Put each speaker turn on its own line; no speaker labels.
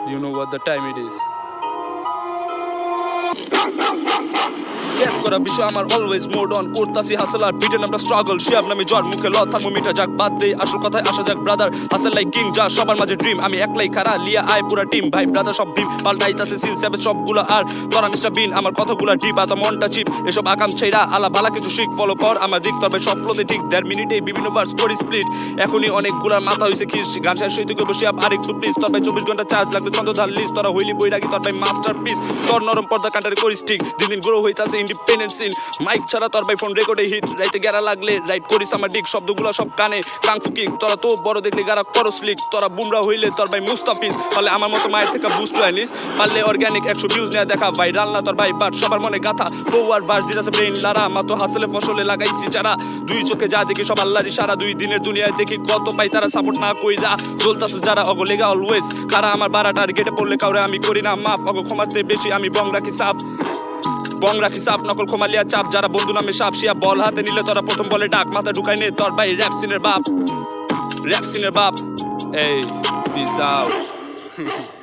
You know what the time it is. ল্যাপ করা বিষয় আমার অলওয়েজ মোড অন করতাছি হাসেল আর বিটেন আমরা স্ট্রাগল শিয়াব নামে জ্বর মুখে ল থার্মোমিটার যাক বাদ দেই আসল কথায় আসা যাক ব্রাদার হাসেল লাইক কিং যা সবার মাঝে ড্রিম আমি একলাই খারা লিয়া আয় পুরা টিম ভাই ব্রাদার সব ভীম পাল্টাইতাছে সিন সেবে সবগুলা আর তোরা মিস্টার বিন আমার কথাগুলা ডিপ আতা মনটা চিপ এসব আকাম ছেড়া আলা বালা কিছু শিখ ফলো কর আমার দিক তবে সব ফ্লোতে ঠিক 1.5 মিনিটে বিভিন্ন ভার্স করি স্প্লিট এখনই অনেকগুলার মাথা হইছে খিস গান শেষ হইতে করবো শিয়াব আরেকটু প্লিজ তোর ভাই 24 ঘন্টা চার্জ লাগবে চন্দ্রধার লিস্ট তোরা হইলি বই রাখি তোর ভাই মাস্টারপিস তোর নরম পর্দা কান্টারে করি স্টিক দিন দিন গ্রো হইতাছে ইন্ডিপেন্ডেন্ট সিন মাইক ছাড়া তোর ভাই ফোন রেকর্ডে হিট রাইতে গেরা লাগলে রাইট করিস আমার ডিক শব্দগুলো সব কানে কাংফু কিক তোরা তো বড় দেখলে গারা করো স্লিক তোরা বুমরা হইলে তোর ভাই মুস্তাফিজ ফলে আমার মতো মায়ের থেকে বুস্ট আনিস পারলে অর্গানিক 100 ভিউজ নেওয়া দেখা ভাইরাল না তোর ভাই বাট সবার মনে গাথা ফোয়ার ভার্স দিতাছে ব্রেইন লারা মাতো হাসলে ফসলে লাগাইছি চারা দুই চোখে যা দেখি সব আল্লাহরই সারা 2 দিনের দুনিয়ায় দেখি কত পাই তারা সাপোর্ট না কইরা জ্বলতাছে যারা অগলেগা অলওয়েজ কারা আমার বাড়া টার্গেটে পড়লে কাউরে আমি করি না মাফ অগ ক্ষমাতে বেশি আমি বং রাখি সাফ বং রাখি সাপ নকল খোমালিয়া চাপ যারা বন্ধু নামে সাপ শিয়া বল হাতে নিলে তোরা প্রথম বলে ডাক মাথা ঢুকাই নে তোর ভাই র্যাপ সিনের বাপ এই পিস আউট